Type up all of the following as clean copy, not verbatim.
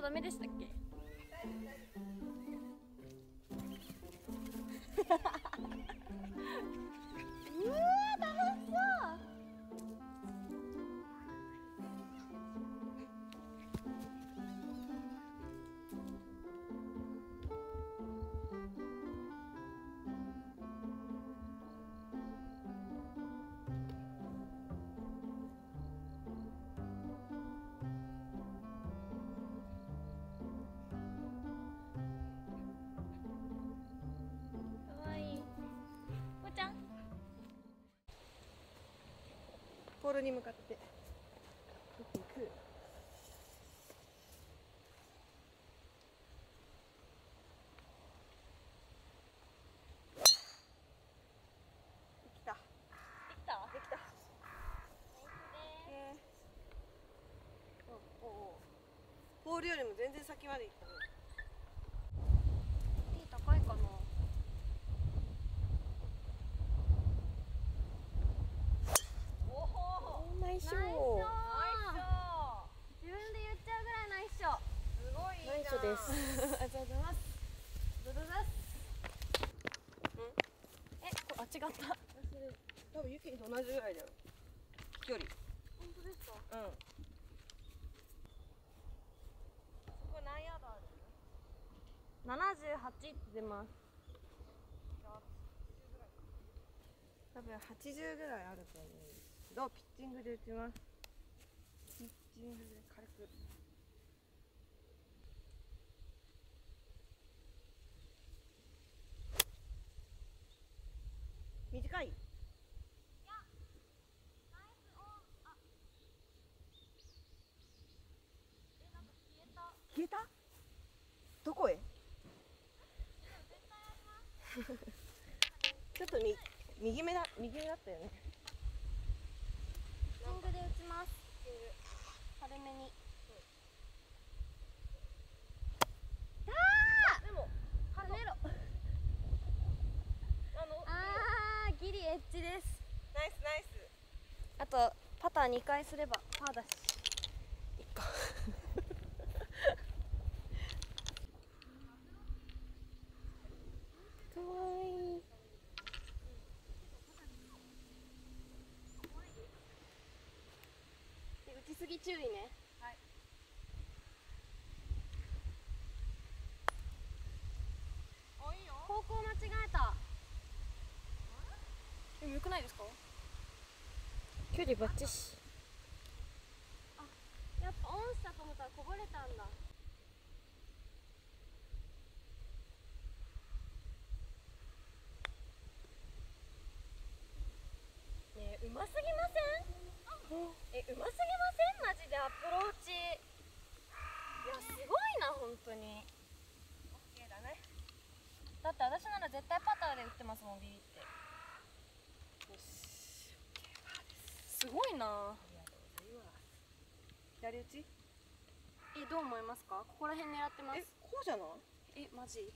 ダメでしたっけ？うわー、楽しそう。 ポールに向かって打っていく。できた。できた。できた。ポールよりも全然先まで行ったね。 高いかな。 ナイスショー。 自分で言っちゃうぐらいナイスショー。 すごいいいな。 ナイスショーです。ありがとうございます。ドドザス。あ、違った。 多分ユキと同じぐらいだよ。飛距離。 本当ですか？ うん。そこ何ヤードある ？78って出ます。 多分80ぐらいあると思うんですけど、ピッチングで打ちます。ピッチングで軽く。短い？消えた？どこへ？ちょっと右目だったよね。 ピッチングで打ちます。軽めに。 でも跳ねろ。ギリエッジです。 ナイスナイス。 あとパター2回すればパーだし。いっか。 かわいい。 打ちすぎ注意ね。 はい。あ、いいよ。 方向間違えた。良くないですか？ 距離バッチシ。 あ、やっぱオンしたと思ったらこぼれたんだ。ねえ、うますぎません？うますぎません？マジでアプローチ。いや、すごいな、本当に。 オッケーだね。 だって私なら絶対パターで打ってますもん、ビビって。 よし。 すごいな。 ありがとうございます。左打ち？ どう思いますか？ここら辺狙ってます。 こうじゃない？ マジ？い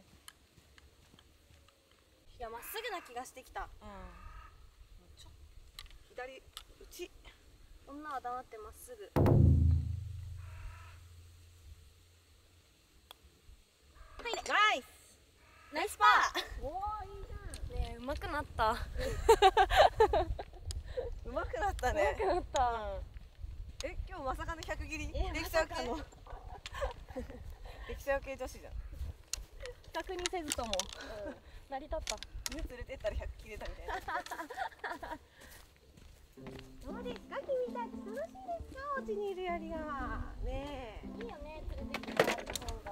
や、まっすぐな気がしてきた。 左打ち。 女は黙ってまっすぐ。 はい、ナイス。 ナイスパー。 おお、いいじゃん。 ねえ、上手くなった。 うまくなったね。 上手くなった。 今日まさかの100切りできちゃう系のできちゃう系女子じゃん。 企画にせずとも成り立った。 犬連れてったら100切れたみたいな。どうですか君たち、楽しいですか？お家にいるやりがねえ。 いいよね、連れてきてもらった方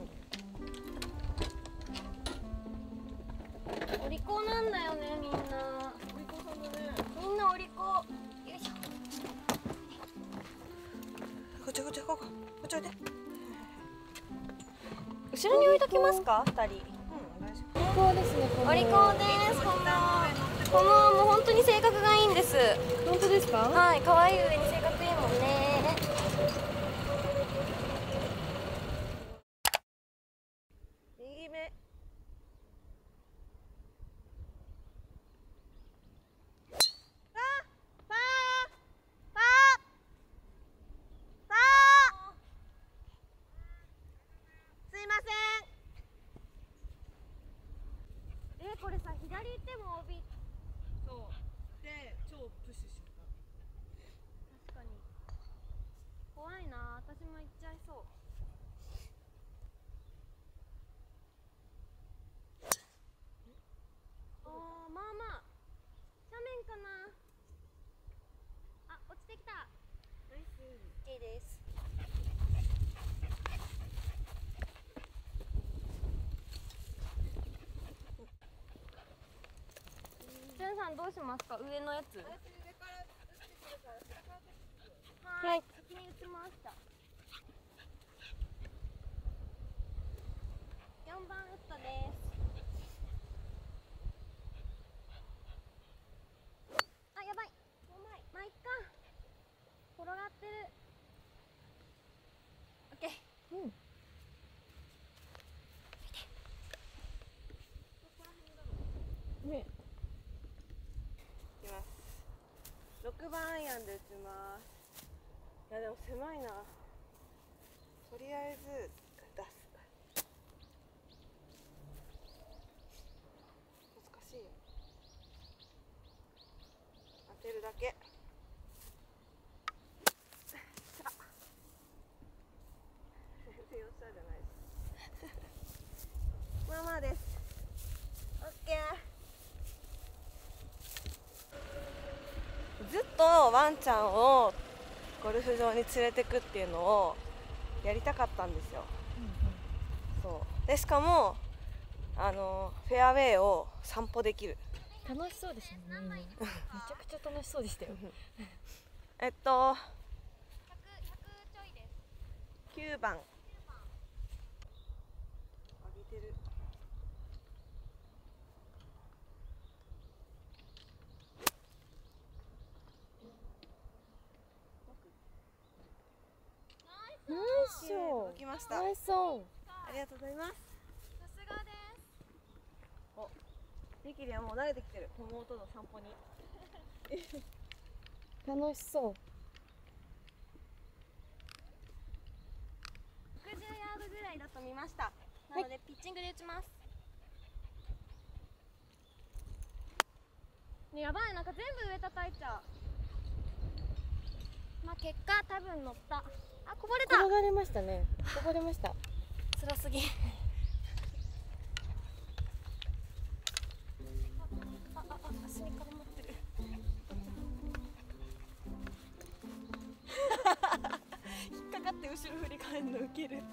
が。お利口なんだよね、みんな。 お利口さんだね。 みんなお利口。よいしょ。 こっちこっちこっちおいで。 後ろに置いときますか、2人。 大丈夫。 お利口ですね。お利口です。このもう本当に性格がいいんです。 本当ですか？ はい、可愛い上に性格いいもんね。 右目。 ても OB。 そうで超プッシュしちゃった。 確かに怖いな。私も行っちゃいそう。おー、まあまあ斜面かな。あ、落ちてきた。 ナイス。 いいです。じゅんさんどうしますか？上のやつ。 上から打ってくるから下から打ってくる。 はい、先に打ちました。4番ウッドです。あ、やばい。まあいっか。転がってる。オッケー。 うん。ね。いきます。6番アイアンで打ちます。いやでも狭いな。とりあえず出す。難しいよ。当てるだけ。全然よっしゃじゃないです。まあまあです。オッケー。ずっとワンちゃんをゴルフ場に連れてくっていうのをやりたかったんですよ。そうでしかもフェアウェイを散歩できる。 楽しそうですね。めちゃくちゃ楽しそうでしたよ。 100ちょいです。 9番。上げてる。 ナイスショー。 届きました。 ナイスソありがとうございます。 さすがです。 お、リキリはもう慣れてきてる。妹の散歩に。 ー。楽しそう。 60ヤードぐらいだと見ました。なのでピッチングで打ちます。ね、やばい、なんか全部上叩いちゃう。まあ結果多分乗った。あ、こぼれた。 転がりましたね。こぼれました。 辛すぎ。足に絡まってる。引っかかって後ろ振り返るのウケる。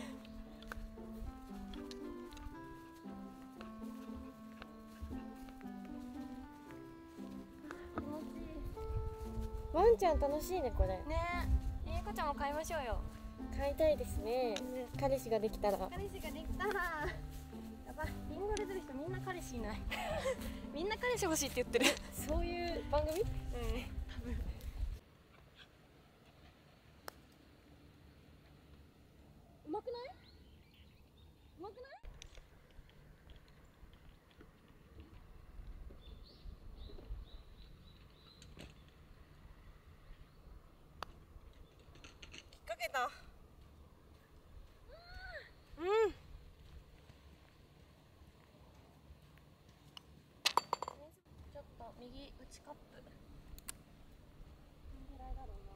気持ちいい。 ワンちゃん楽しいねこれ。 ねえ、ゆうこちゃんも買いましょうよ。 飼いたいですね。彼氏ができたら。 彼氏ができたら。やばい、リンゴ出てる人みんな彼氏いない。みんな彼氏欲しいって言ってる。 そういう番組？ 多分。うまくない？うまくない？ 引っ掛けた。うん。 ちょっと右打ちカップ。どのぐらいだろう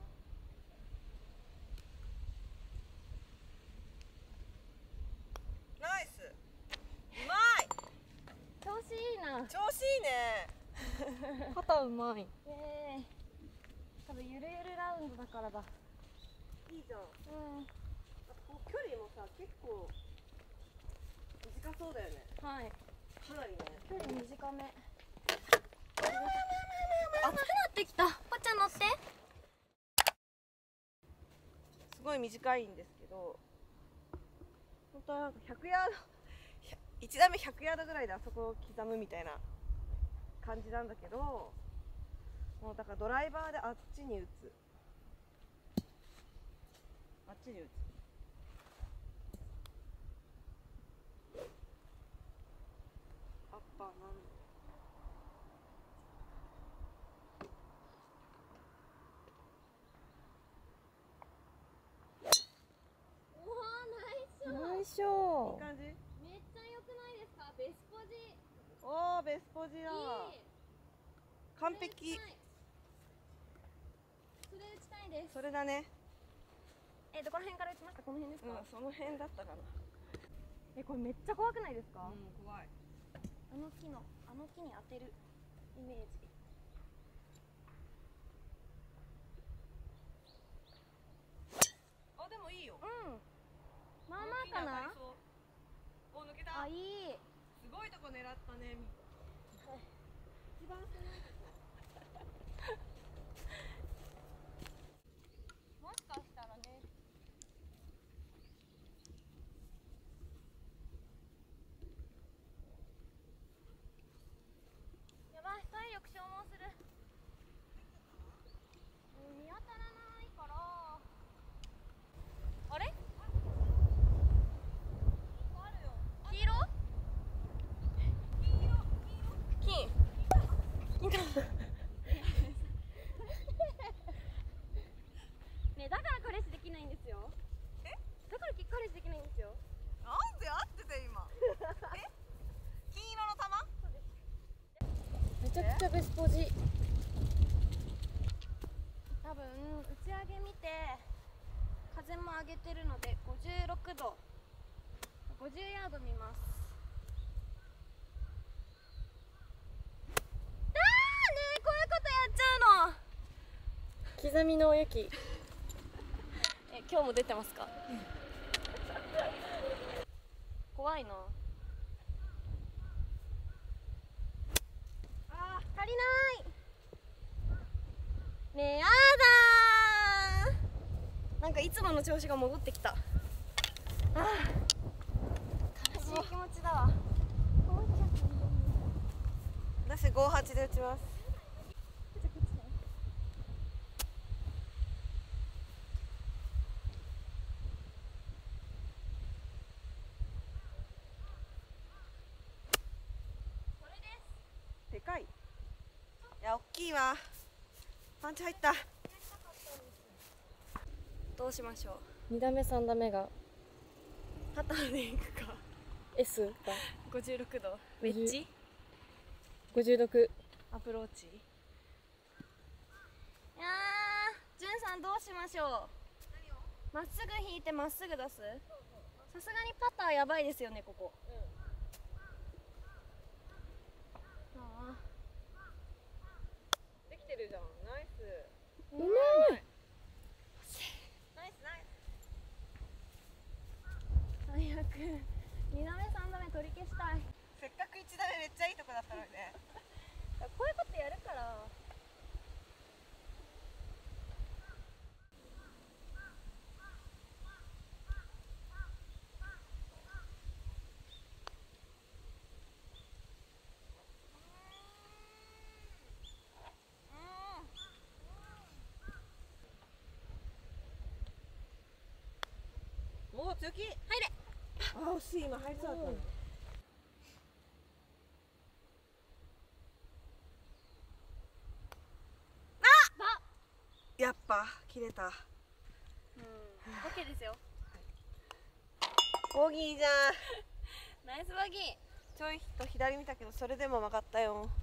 な。 ナイス。うまい。 調子いいな。 調子いいね。 肩うまい。 多分ゆるゆるラウンドだからだ。 いいじゃん。 うん。 距離もさ、結構短そうだよね。 はい。 かなりね。 距離短め。熱くなってきた。ぽっちゃん乗って。 すごい短いんですけど、本当はなんか100ヤード、1打目100ヤードぐらいであそこを刻むみたいな感じなんだけど、もうだからドライバーであっちに打つ。あっちに打つ。アッパーなんだ。 ナイスショー。 いい感じ。 めっちゃ良くないですか？ベスポジ。 おおおベスポジだ。 いい。 完璧。 それ打ちたいです。 それだね。 どこら辺から打ちました？この辺ですか？ うん、その辺だったかな。 これめっちゃ怖くないですか？ 怖い。 あの木に当てるイメージ。 あ、でもいいよ。 うん。まあまあかな。 お、抜けた。 あ、いい。 すごいとこ狙ったね。一番狭いとこ。 もしかしたらね。やばい、体力消耗する。見当たらないから。あれ？黄色？ね、だから彼氏できないんですよ。だから彼氏できないんですよ。 なんで合ってた今。金色の玉？ めちゃくちゃベスポジ。 多分打ち上げ見て風も上げてるので56度50ヤード見ます。ねえ、こういうことやっちゃうの。 刻みの雪。 今日も出てますか？怖いな。足りないねえ、やだー。なんかいつもの調子が戻ってきた。悲しい気持ちだわ。 私58で打ちます。でかい。いや、大きいわ。パンチ入った。 どうしましょう。 2打目3打目がパターでいくか。 S が 56度ウェッジ 56。 アプローチ。 いやー、じゅんさんどうしましょう。まっすぐ引いてまっすぐ出す。さすがにパターやばいですよね、ここ。あできてるじゃん。ナイス。 うまい。 ナイスナイー、最悪。2打目3打目取り消したい。 ス。せっかく1打目めっちゃいいとこだったのにね。 こういうことやるから。 おお、強気。入れ。あ、惜しい。今入りそうだったの。やっぱ切れた。 オッケーですよ。 ボギーじゃん。 ナイスボギー。 ちょいと左見たけどそれでも曲がったよ。